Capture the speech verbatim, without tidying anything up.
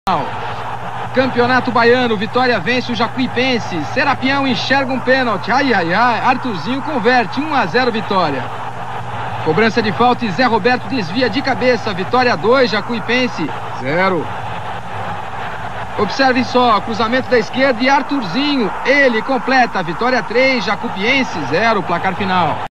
Campeonato Baiano, Vitória vence o Jacuipense. Serapião enxerga um pênalti. Ai, ai, ai. Arthurzinho converte. um a zero Vitória. Cobrança de falta e Zé Roberto desvia de cabeça. Vitória dois, Jacuipense zero. Observem só, cruzamento da esquerda e Arthurzinho. Ele completa. Vitória três, Jacuipense zero. Placar final.